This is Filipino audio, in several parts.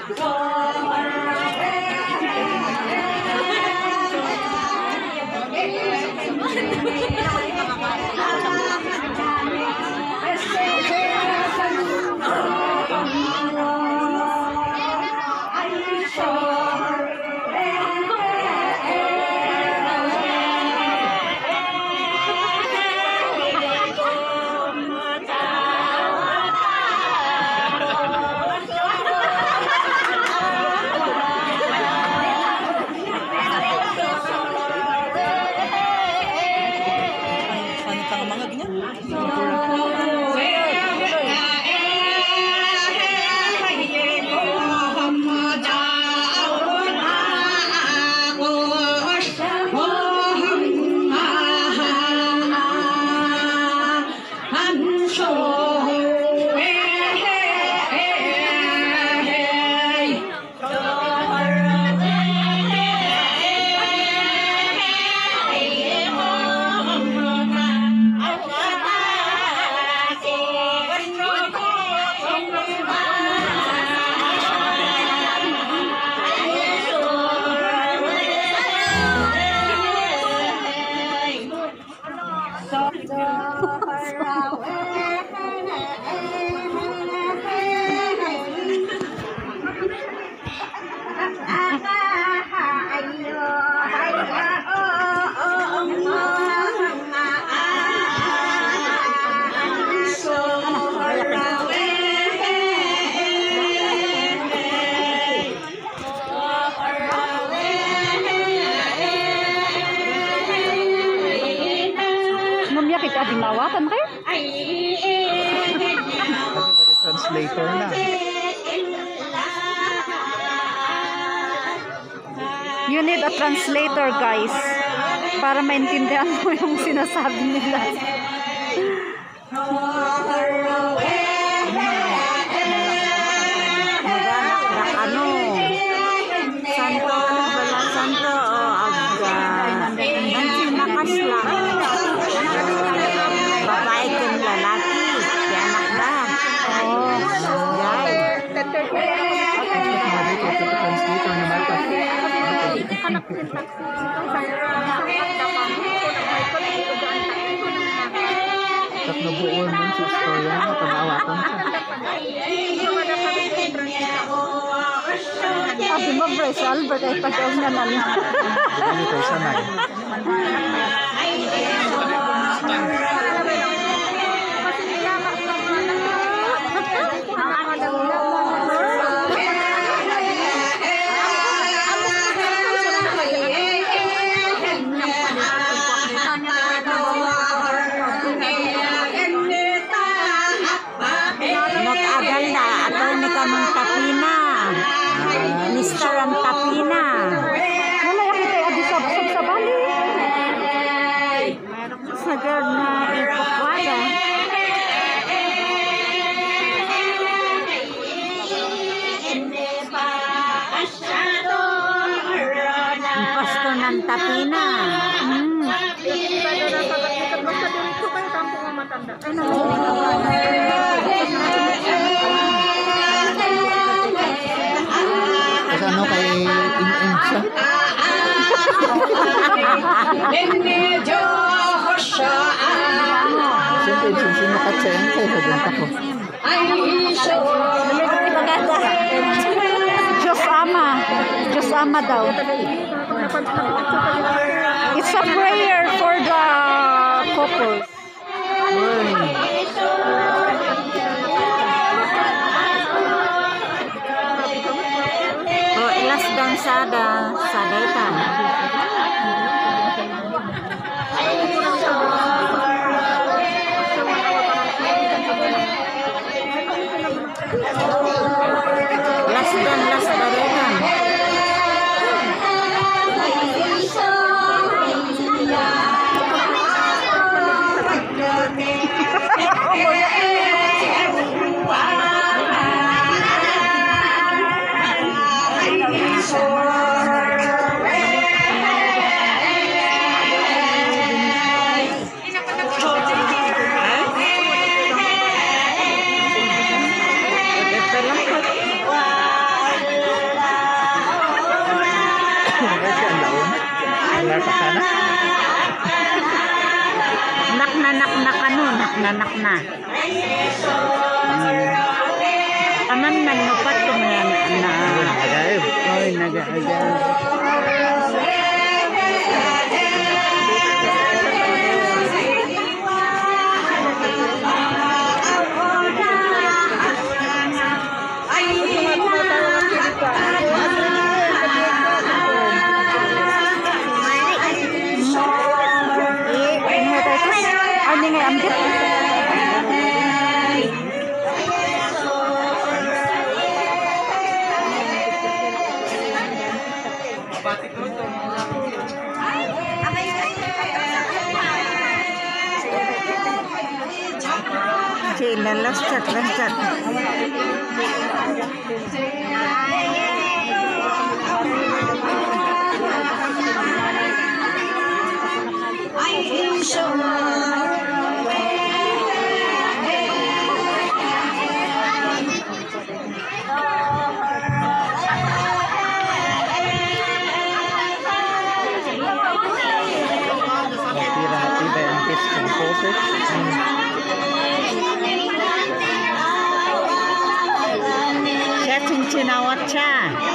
Dinawatan kayo? Translator na. You need a translator, guys, para maintindihan mo yung sinasabi nila. Tatlo buon mo sa istorya mo, panawakan siya. Sabi mo, Bryce Albert, ay pag-aw na lang. Hindi ko sanay. Tapina. Kasi ano kay in siya? Siyempre, sino ka siya kayo pagpunta ko. Diyos Ama daw. It's a prayer for the couples. Oh, ilas dansada sa data. Las daretan. nakano, nanak na. Aman man nupat ko na Nag-agaib. Ay, nag-agaib. Ano nga ambit? sila lascat. Tira-tira ang kiss composer. Siya cincin-awat siya.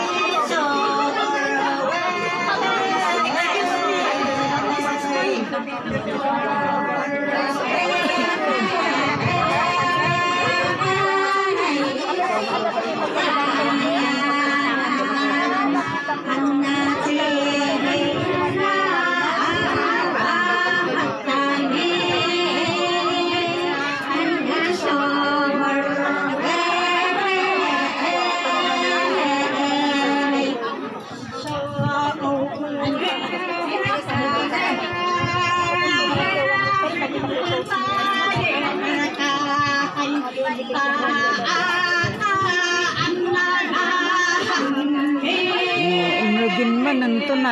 Inugin man nanto na.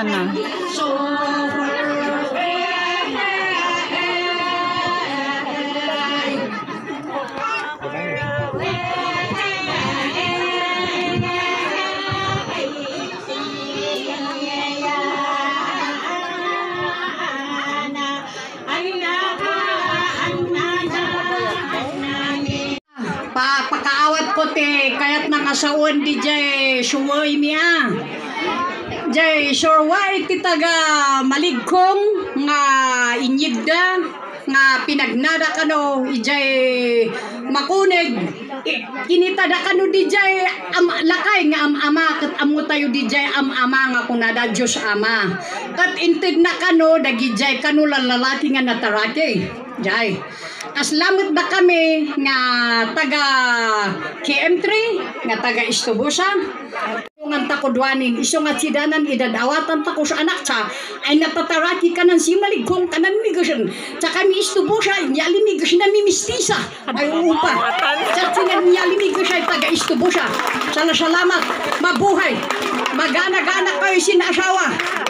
Pakaawat ko te kayat nakasaon di jay suwoy niya jay surway ti taga maligkong nga inyigda nga pinagnada kano ijay makuneg kinitada kano di jay lakay nga ama kat amo tayo di jay ama nga kunada Diyos ama kat inted na kano dagi jay kano lalaki nga natarake jay aslamat na kami nga taga KM3 nga taga Istubusa ngan takudwanin iso nga sidanan idadawatan ta ko sa anak sa ay natataraki kanan si maligkong kanan migasyon sa kami Istubusa nyali migasyon na mimistisa ay upa sa sinan nyali migasyon taga Istubusa salamat mabuhay magana-gana kayo sinasawa